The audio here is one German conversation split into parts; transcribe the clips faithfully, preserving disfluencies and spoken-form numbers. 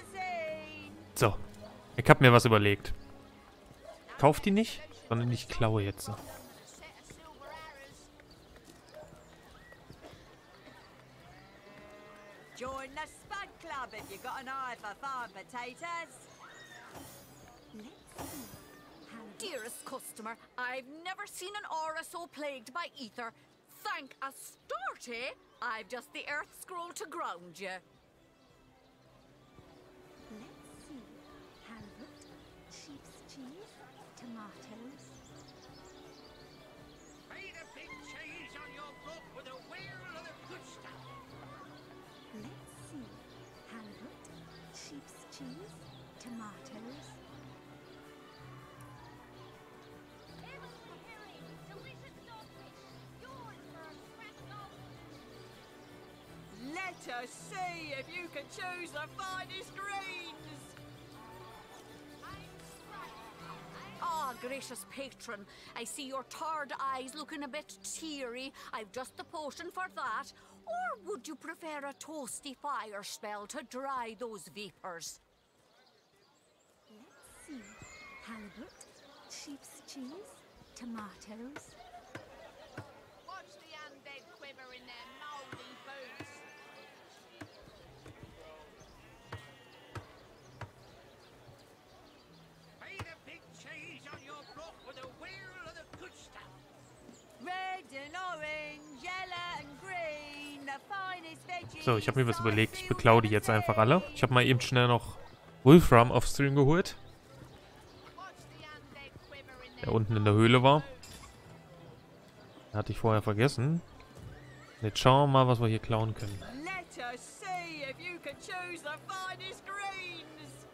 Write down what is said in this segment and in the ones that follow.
So. Ich hab mir was überlegt. Kauf die nicht, sondern ich klaue jetzt. Join the Spud Club if you got an eye for farm potatoes. Dearest customer, I've never seen an aura so plagued by ether. Thank Astarte, I've just the earth scroll to ground you. Let's see. Halibut, sheep's cheese, tomatoes. Made a big cheese on your block with a wheel of the good stuff. Let's see. Halibut, sheep's cheese, tomatoes. Let us see if you can choose the finest greens. Ah, gracious patron, I see your tired eyes looking a bit teary. I've just the potion for that. Or would you prefer a toasty fire spell to dry those vapors? Let's see. Halibut, sheep's cheese, tomatoes. Watch the undead quiver in their mouldy boots. Made a big cheese on your block with a wheel of the good stuff. Red and orange, yellow and green, the finest veggies. So, ich habe mir was überlegt. Ich beklau die jetzt einfach alle. Ich habe mal eben schnell noch Wolfram auf Stream geholt. Der unten in der Höhle war. Hatte ich vorher vergessen. Jetzt schauen wir mal, was wir hier klauen können. Let us see if you can choose the finest greens.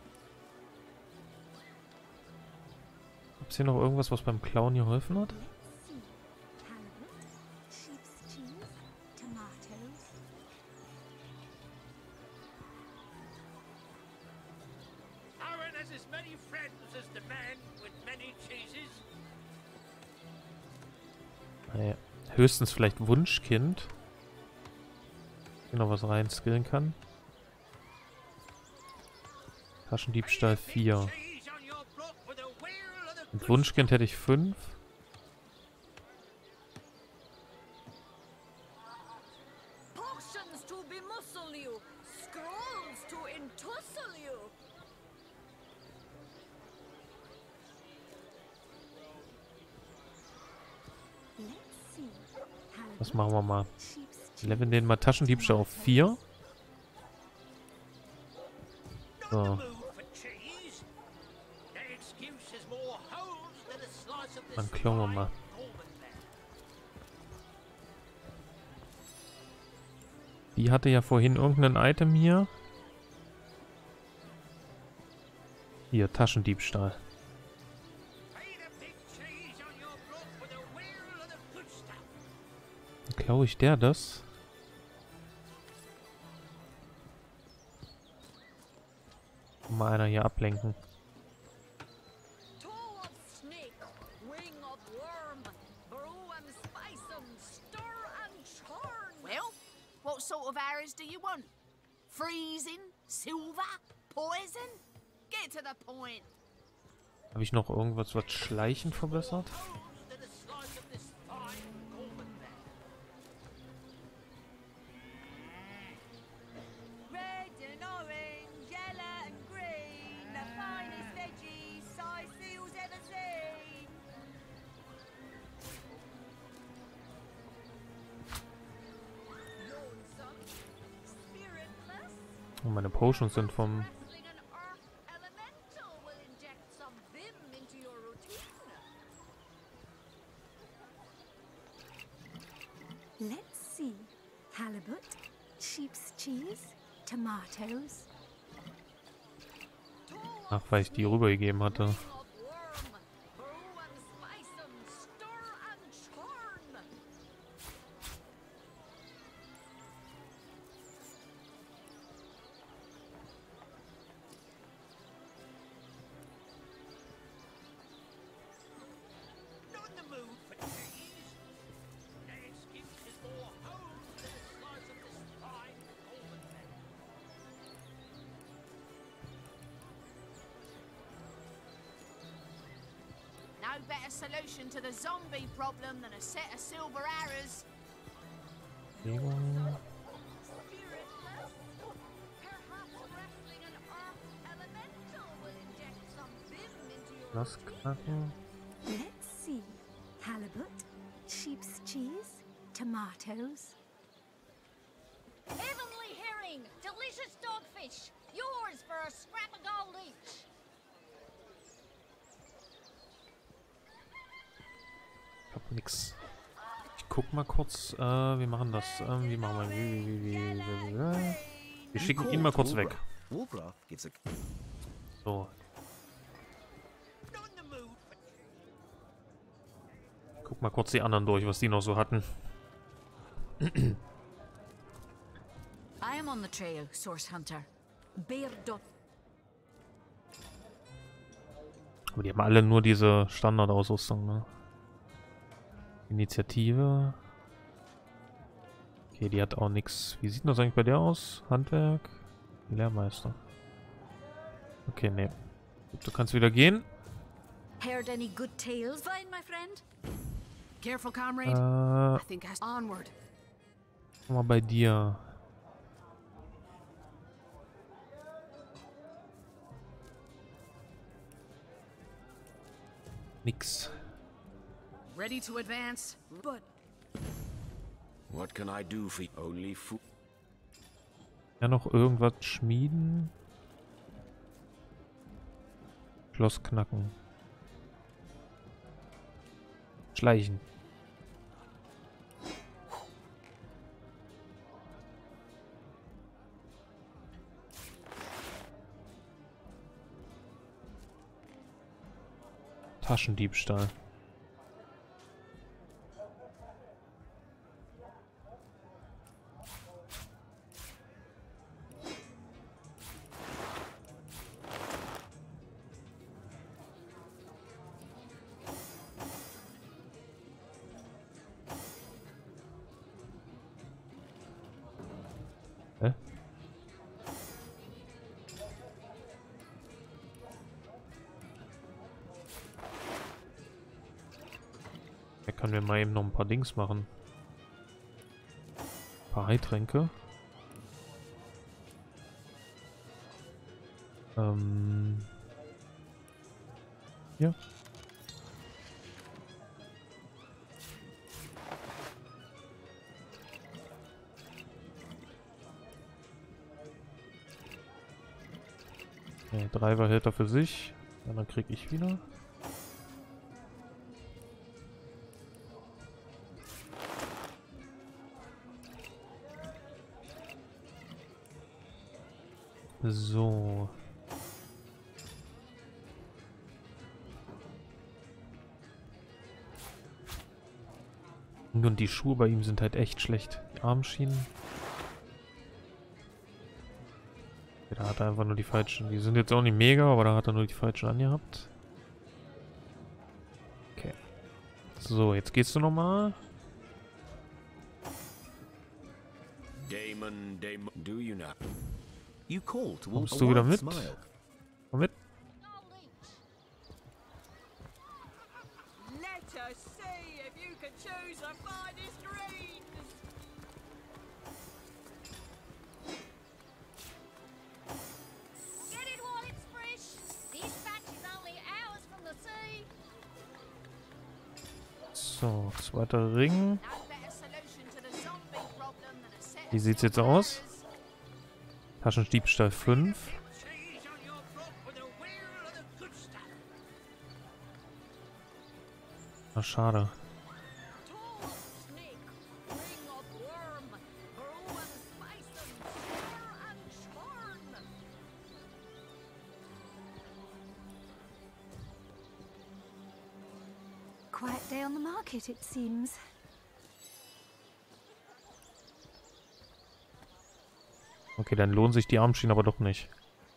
Gibt es hier noch irgendwas, was beim Klauen hier geholfen hat? Let's see. Halibut, sheep's cheese, tomatoes. Aaron has as many friends as the man with many cheeses. Naja, höchstens vielleicht Wunschkind. Hier noch was rein skillen kann. Taschendiebstahl vier. Cheese on your block with a wheel of the Mit Wunschkind hätte ich fünf. Potions to bemuscle you, scrolls to entussle you. Let's see. Das Halibut, machen wir mal. sheep's Wir leveln cheese, den mal Taschendiebstahl auf vier. Not So. the mood for cheese. The excuse is more holes than a slice of this Dann klauen wir mal. Die hatte ja vorhin irgendein Item hier. Hier, Taschendiebstahl. Dann klaue ich der das. Mal einer hier ablenken. Toe of snake, wing of worm, brew and spice 'em, stir and churn. Well, what sort of arrows do you want? Freezing? Silver? Poison? Get to the point. Habe ich noch irgendwas, was Schleichen verbessert? Red and orange, yellow and green, the finest veggies size seals ever seen. Lonesome, spiritless, Und meine Potions sind vom... wrestling an earth elemental will inject some vim into your routine. Let's see. Halibut, sheep's cheese, tomatoes. Ach, weil ich die rübergegeben hatte. Of worm, brew and spice 'em, stir and churn. Not in the mood for cheese. The excuse is more holes than a slice of this fine golden better solution to the zombie problem than a set of silver arrows. Bewegung. Spiritless? Perhaps wrestling an earth elemental will inject some vim into your Lass knacken. Let's see. Halibut, sheep's cheese, tomatoes. Heavenly herring! Delicious dogfish! Yours for a scrap of gold each! Ich hab nix. Ich guck mal kurz. Äh, wir machen das. Ähm, wie machen wir? Wie, wie, wie, wie, wie, wie. Wir schicken ihn mal kurz weg. Woolbrath gives a So. Not in the mood for Guck mal kurz die anderen durch, was die noch so hatten. I am on the trail, Source Hunter. Bear dot. Aber die haben alle nur diese Standardausrüstung, ne? Initiative. Okay, die hat auch nichts. Wie sieht das eigentlich bei der aus? Handwerk? Lehrmeister. Okay, ne. Du kannst wieder gehen. Heard any good tales, Vine, my friend? Careful, comrade. Äh, I think I onward. mal bei dir. Nix. Ready to advance, but What can I do for only food? Ja, noch irgendwas schmieden. Schloss knacken. Schleichen. Taschendiebstahl. Hä? Da können wir mal eben noch ein paar Dings machen. Ein paar Heiltränke. Ähm. Ja. Okay, drei war hält er für sich. Ja, dann krieg ich wieder. So. Und die Schuhe bei ihm sind halt echt schlecht. Die Armschienen. Da hat er einfach nur die falschen. Die sind jetzt auch nicht mega, aber da hat er nur die falschen angehabt. Okay. So, jetzt gehst du nochmal. Damon, Damon, do you not? You call to Kommst a du wieder wide mit? smile. Komm mit. Gold each. Let us see if you can choose the finest greens. Get it while it's fresh. This batch is only hours from the sea. So, zweiter Ring. no better solution to the zombie problem than a set Wie of sieht's jetzt silver aus? arrows. Taschendiebstahl fünf. cheese on your block with a wheel of the good stuff. Na, schade. Tall snake, ring of worm, brew and spice and stir and churn. Quiet day on the market, it seems. Okay, dann lohnen sich die Armschienen aber doch nicht.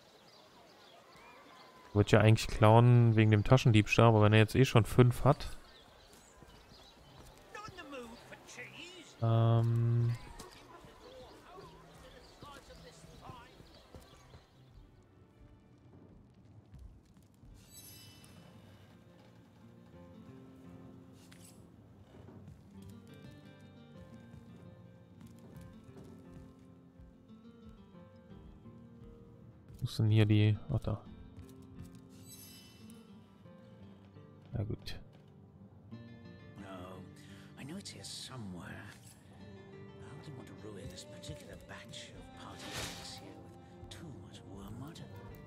Wird ja eigentlich klauen wegen dem Taschendiebstahl, aber wenn er jetzt eh schon fünf hat. Not in the mood for cheese. Ähm. Slice of this fine. Wo ist denn hier die... Ach, da. Na gut. No, I know it's here somewhere. I wouldn't want to ruin this particular batch of party elixir with too much wormwood.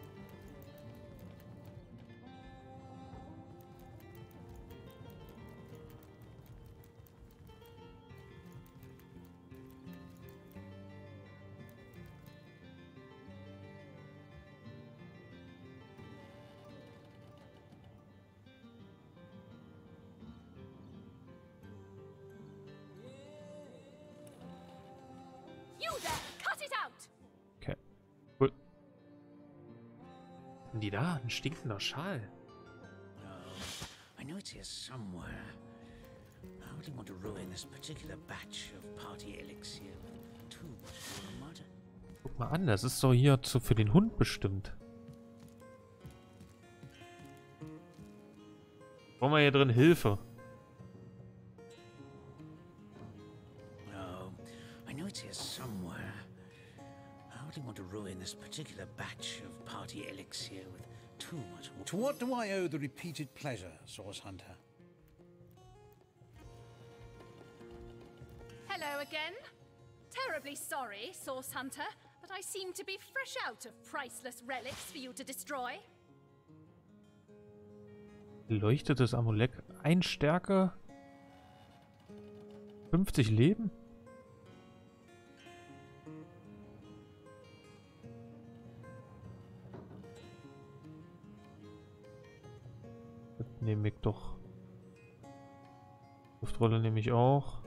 You there! Cut it out! Okay. Cool. Sind die da? Ein stinkender Schal. No, I know it's here somewhere. I wouldn't want to ruin this particular batch of party elixir with too much wormwood. Guck mal an, das ist doch hier zu, für den Hund bestimmt. Brauchen wir hier drin Hilfe? No, I know it's here somewhere. I wouldn't want to ruin this particular batch of party elixir with too much wormwood. To what do I owe the repeated pleasure, Source Hunter? Hello again. Terribly sorry, Source Hunter, but I seem to be fresh out of priceless relics for you to destroy. Leuchtetes Amulett. Ein Stärke. fünfzig Leben. Das nehme ich doch. Luftrolle nehme ich auch.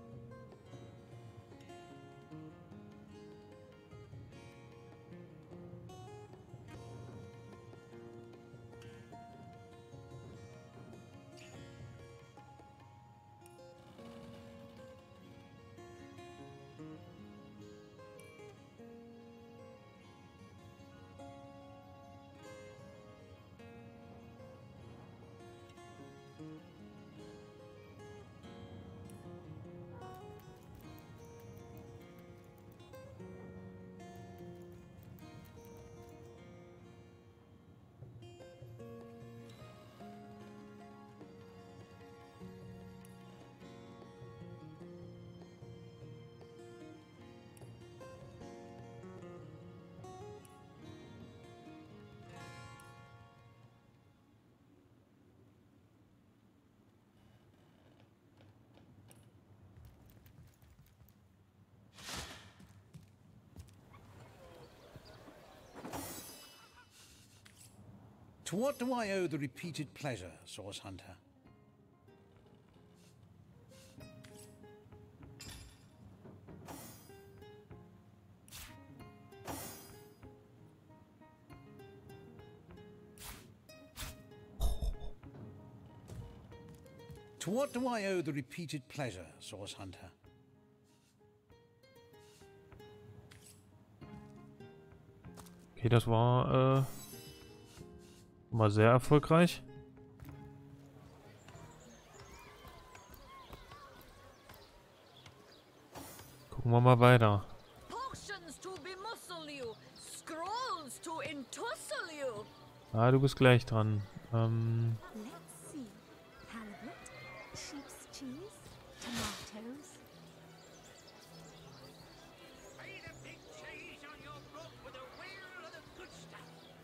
To what do I owe the repeated pleasure, Source Hunter? To what do I owe the repeated pleasure, Source Hunter? Okay, das war äh, mal sehr erfolgreich. Gucken wir mal weiter. Potions to bemuscle you, scrolls to entussle you. Ah, du bist gleich dran. Ähm, Let's see. Halibut, sheep's cheese, tomatoes. Feed a big cheese on your brook with a wheel of the good stuff.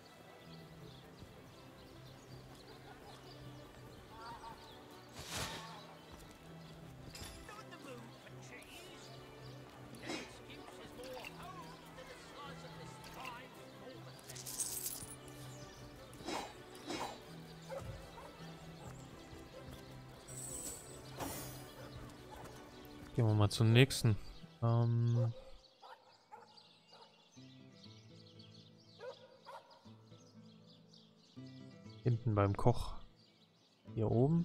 Not in the mood for cheese. The excuse is more home than a slice of this fine overthing. gehen wir mal zum nächsten. Ähm, hinten beim Koch. Hier oben.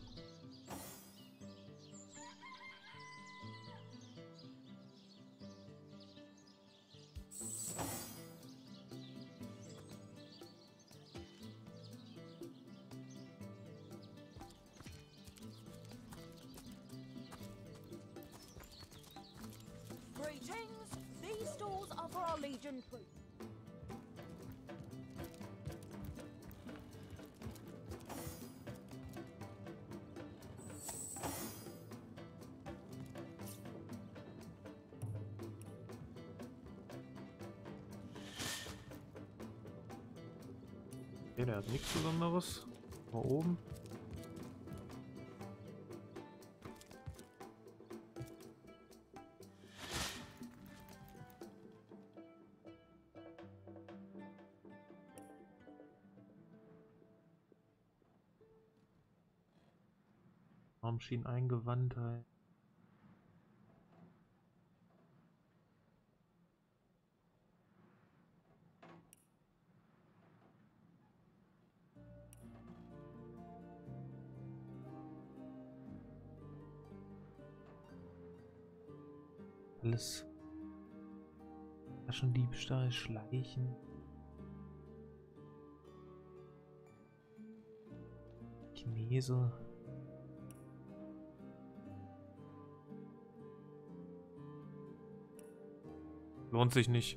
Greetings. These stores are for our Legion troops. Okay, der hat nichts Besonderes. Mal oben. Armschienen Eingewandtheit. Alles. Taschendiebstahl, Schleichen. Chinese. Lohnt sich nicht.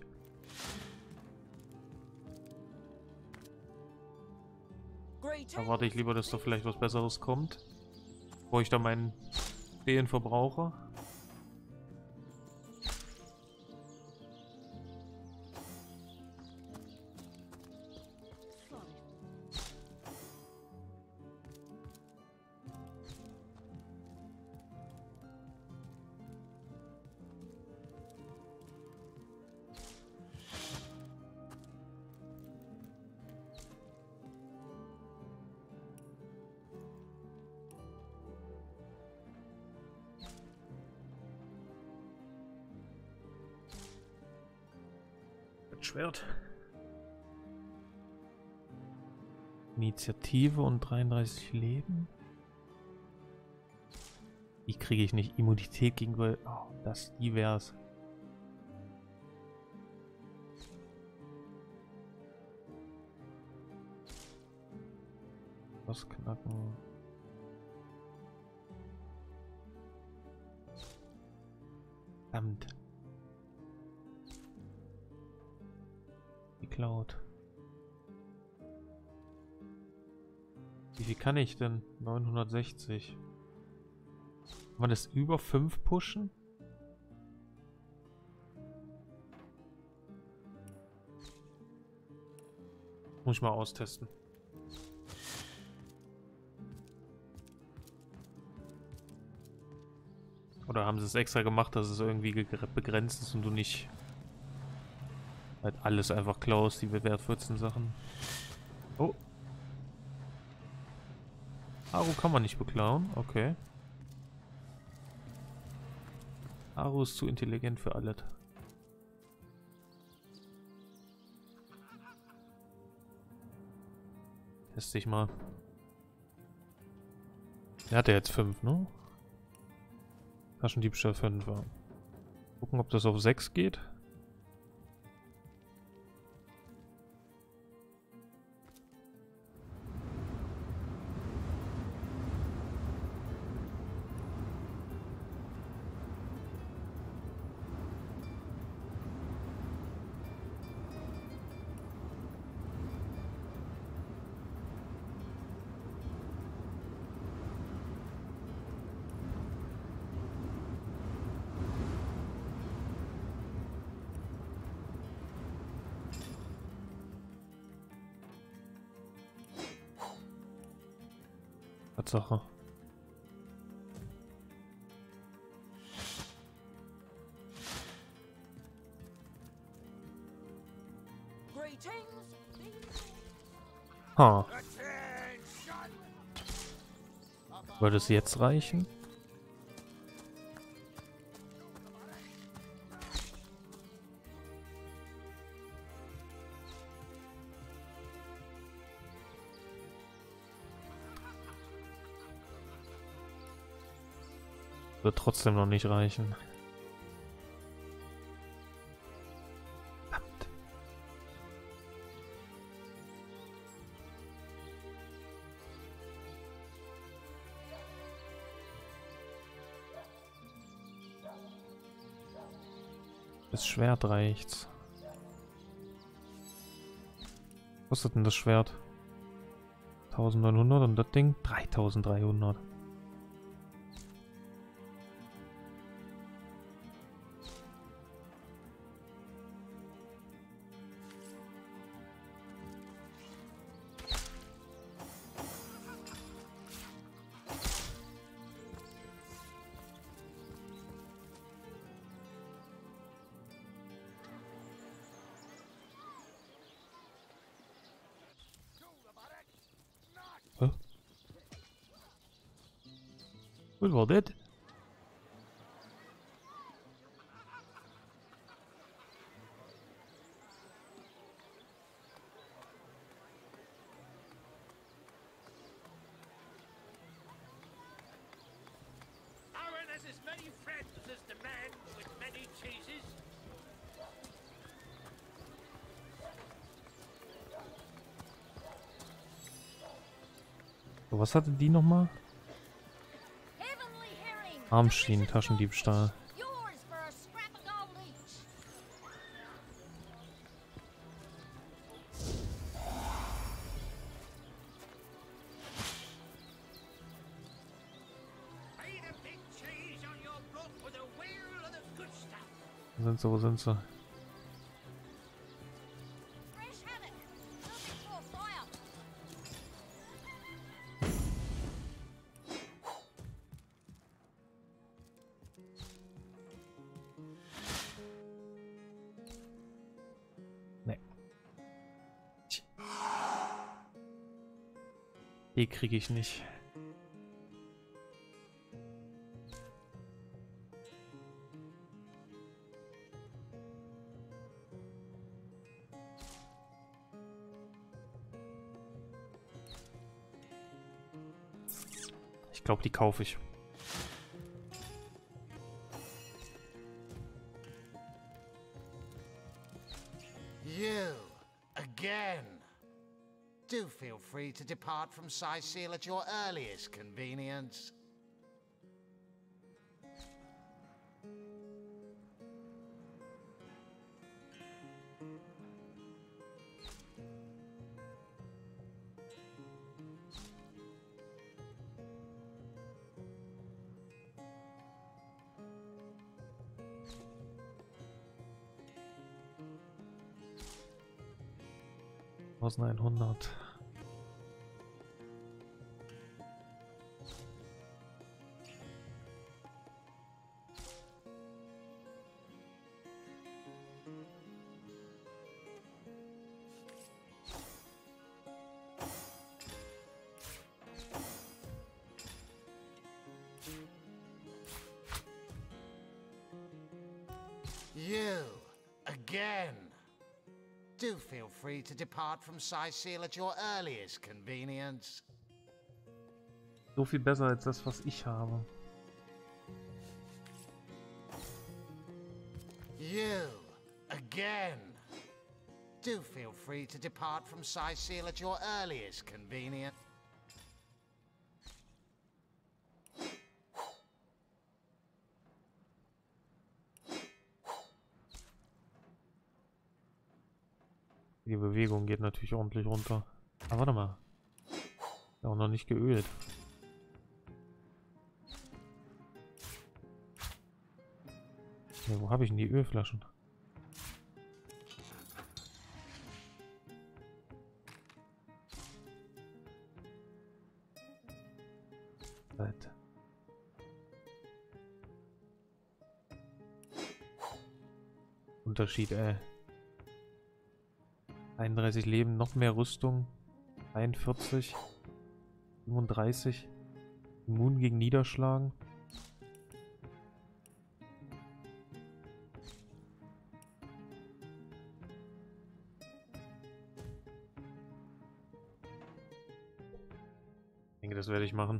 Da warte ich lieber, dass da vielleicht was Besseres kommt. Bevor ich da meinen Stehen verbrauche. Schwert. Initiative und dreiunddreißig Leben. Wie kriege ich nicht Immunität gegenüber... Oh, das divers. Was knacken? Verdammt. Cloud. Wie viel kann ich denn? neunhundertsechzig. Kann man das über fünf pushen? Muss ich mal austesten. Oder haben sie es extra gemacht, dass es irgendwie begrenzt ist und du nicht halt alles einfach klaust, die Wert vierzehn Sachen. Oh. Aru kann man nicht beklauen, okay. Aru ist zu intelligent für alles. Teste ich mal. Er hat ja jetzt fünf, ne? Taschendiebstahl fünf. Ja. Gucken, ob das auf sechs geht. Tatsache. Ha. Würde es jetzt reichen? Wird trotzdem noch nicht reichen. Verdammt. Das Schwert reicht's. Was kostet denn das Schwert? eintausendneunhundert und das Ding dreitausenddreihundert. Was war das? Aaron has as many friends as the man with many cheeses. So, was hatte die nochmal? Heavenly herring. Armschienen, Taschendiebstahl. Yours for a scrap of gold each. Pay the big cheese on your book with a wheel of the good stuff. Wo sind sie, wo sind sie? Fresh haddock. Nothing for fire. Nee. Die kriege ich nicht. Ich glaube, die kaufe ich. You, again. Do feel free to depart from Cyseal at your earliest convenience. eintausendeinhundert. You, again. Do feel free to depart from Cyseal at your earliest convenience. So viel besser als das, was ich habe. You, again. Do feel free to depart from Cyseal at your earliest convenience. Die Bewegung geht natürlich ordentlich runter. Aber warte mal. Ja, auch noch nicht geölt. Ja, wo habe ich denn die Ölflaschen? Halt. Unterschied, ey. einunddreißig Leben, noch mehr Rüstung. einundvierzig. fünfunddreißig. Immun gegen Niederschlagen. Ich denke, das werde ich machen.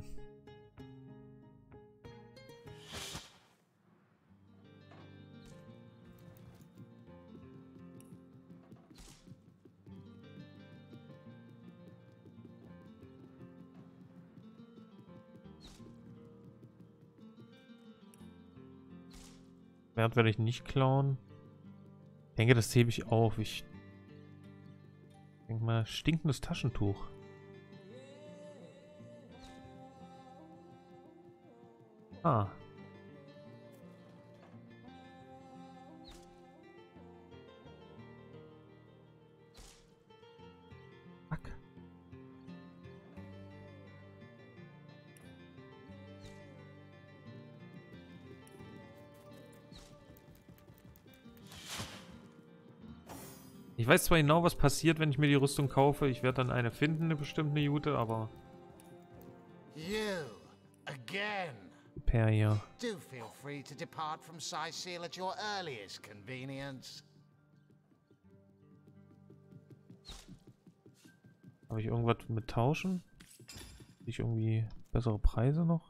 Wert werde ich nicht klauen. Ich denke, das hebe ich auf. Ich denke mal, stinkendes Taschentuch. Ah. Fuck. Ich weiß zwar genau, was passiert, wenn ich mir die Rüstung kaufe. Ich werde dann eine finden, eine bestimmte Jute, aber... You, again. her hier? Do feel free to depart from Cyseal at your earliest convenience. Habe ich irgendwas mit tauschen? Habe ich irgendwie bessere Preise noch?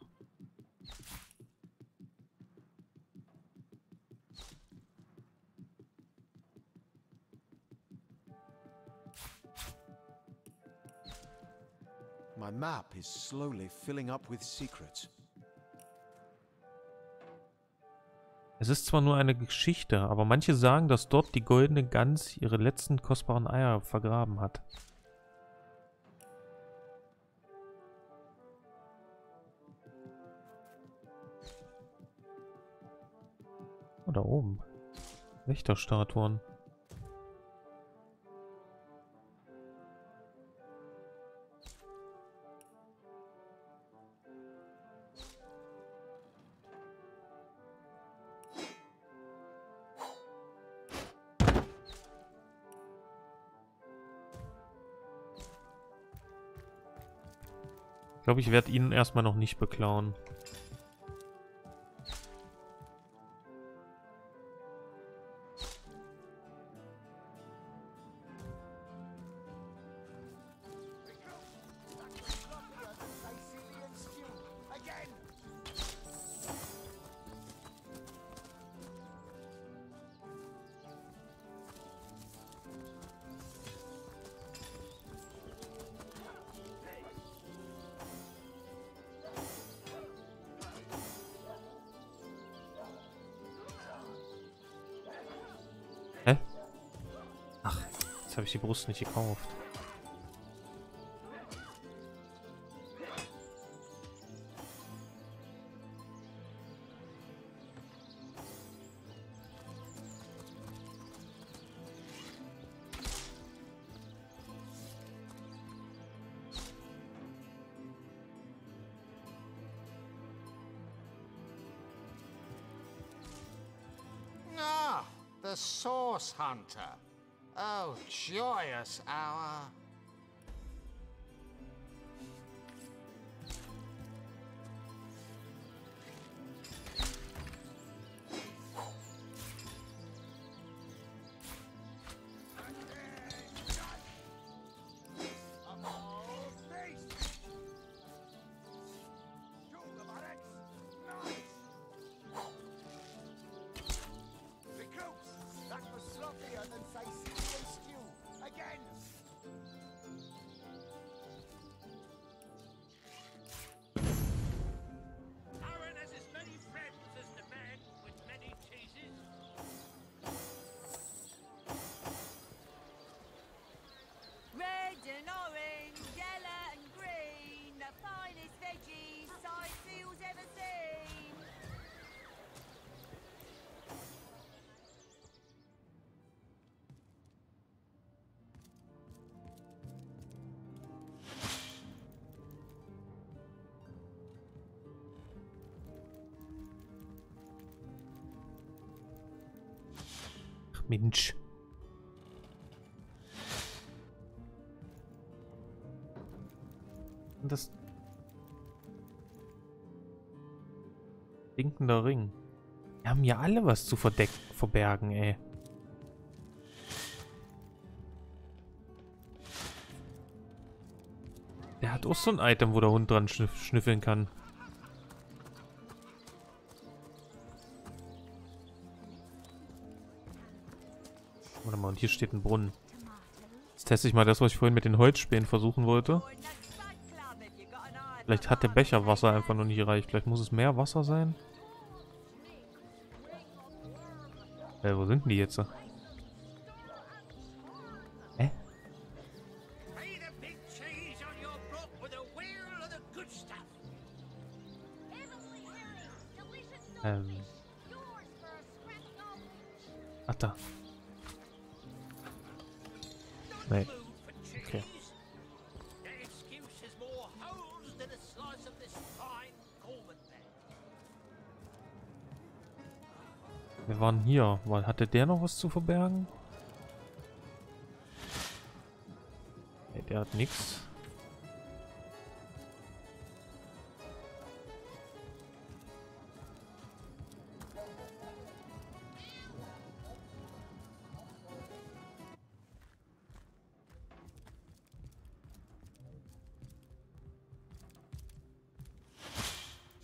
My map is slowly filling up with secrets. Es ist zwar nur eine Geschichte, aber manche sagen, dass dort die goldene Gans ihre letzten kostbaren Eier vergraben hat. Oh, da oben. Wächterstatuen. Ich glaube, ich werde ihn erstmal noch nicht beklauen. Hä? Ach, jetzt habe ich die Brust nicht gekauft. The Source Hunter. Oh, joyous hour. Red and orange, yellow and green, the finest veggies Cyseal's ever seen. Ach, Mensch. Das blinkender Ring. Wir haben ja alle was zu verdecken, verbergen, ey. Der hat auch so ein Item, wo der Hund dran schniff schnüffeln kann. Warte mal, und hier steht ein Brunnen. Jetzt teste ich mal das, was ich vorhin mit den Holzspänen versuchen wollte. Vielleicht hat der Becher Wasser einfach noch nicht gereicht. Vielleicht muss es mehr Wasser sein. Äh, wo sind denn die jetzt? Hä? Ähm. Ach da. Nee. Okay. Wir waren hier. Hatte der noch was zu verbergen? Nee, der hat nichts.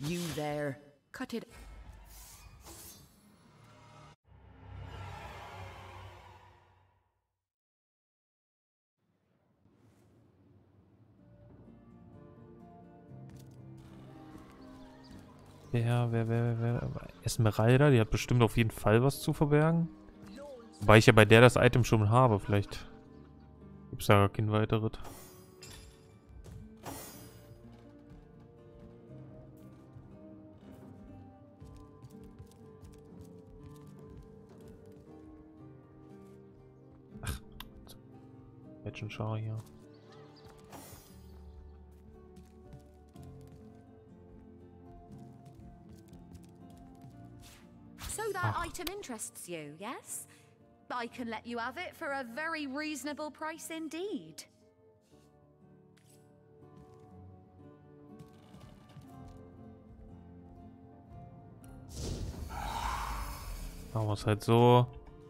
You there. Cut it. Wer, wer, wer, wer, wer? Esmeralda, die hat bestimmt auf jeden Fall was zu verbergen. Wobei ich ja bei der das Item schon habe, vielleicht gibt es da gar kein weiteres. Ach, jetzt schau hier. So that item interests you, yes? I can let you have it for a very reasonable price indeed. Machen wir es halt so.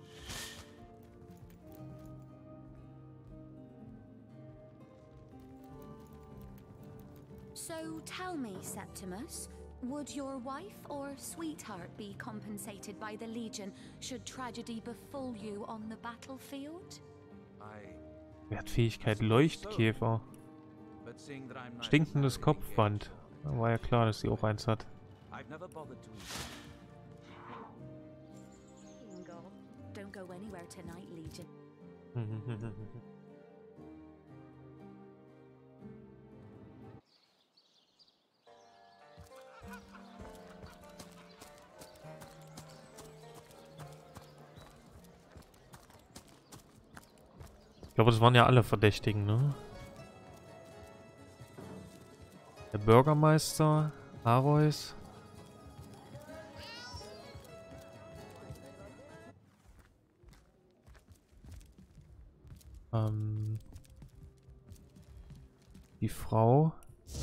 So tell me, Septimus, would your wife or sweetheart be compensated by the Legion should tragedy befall you on the battlefield? Wer hat Fähigkeit Leuchtkäfer? Stinkendes Kopfband. Da war ja klar, dass sie auch eins hat. Don't go anywhere tonight, Legion. Ich glaube, das waren ja alle Verdächtigen, ne? Der Bürgermeister, Alois. Ähm, die Frau.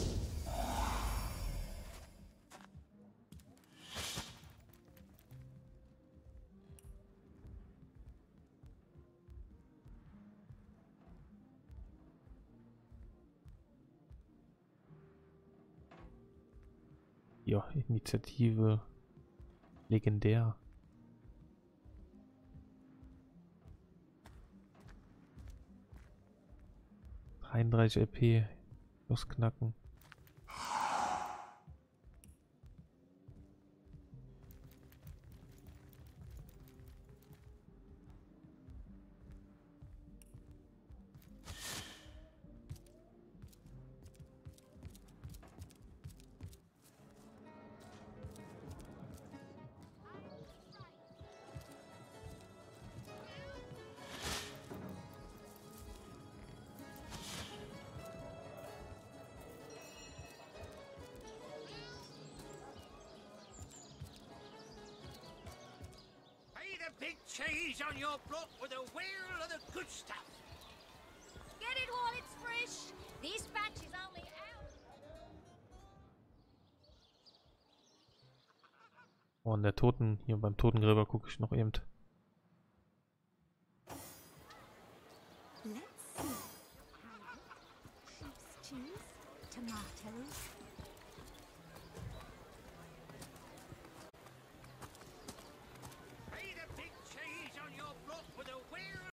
Ja, Initiative. Legendär. dreiunddreißig L P. Los knacken. Big cheese on your block with a wheel of the good stuff. Get it while it's fresh. This batch is only out. Oh, an der Toten, hier beim Totengräber gucke ich noch eben. Let's see. Sheep's cheese, tomatoes,